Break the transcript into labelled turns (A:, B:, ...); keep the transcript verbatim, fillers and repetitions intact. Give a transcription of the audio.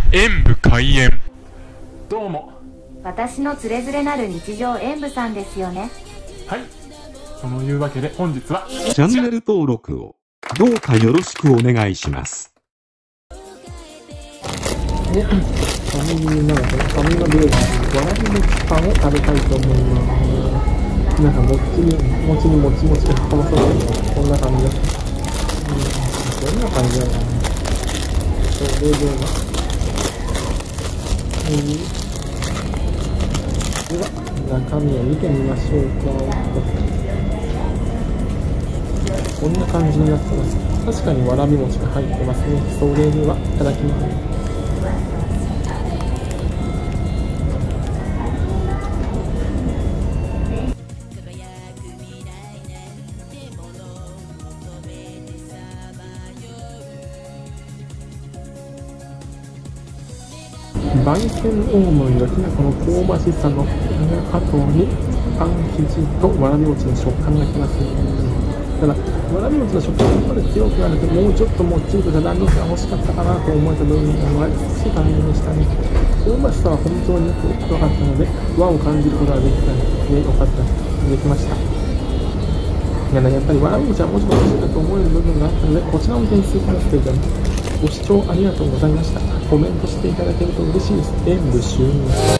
A: 演武開演。
B: どうも。
C: 私のつれづれなる日常演武さんですよね。
B: はい。そのいうわけで本日は
D: チャンネル登録をどうかよろしくお願いします。
E: ね、ファミリーなので、ファミマベーグル、わらび餅パンを食べたいと思います。皆さん、もっちり、もちにもちもちがかわさってるのはこんな感じです。うん、どんな感じだろうな。それでは、うん、では、中身を見てみましょうか。こんな感じになってます。確かにわらび餅が入ってますね。それでは、いただきます。焙煎オーブンがきなこの香ばしさの後にパン生地とわらび餅の食感がきますね。ただわらび餅の食感がやっぱり強くなるともうちょっともっちりとした弾力が欲しかったかなと思えた部分が少し残念でしたね。香ばしさは本当によく分かったので和を感じることができたのでよかったできました。いや、ね、やっぱりわらび餅はもうちょっと欲しいかと思える部分があったのでこちらの点数からつけてご視聴ありがとうございました。コメントしていただけると嬉しいです。演武終了。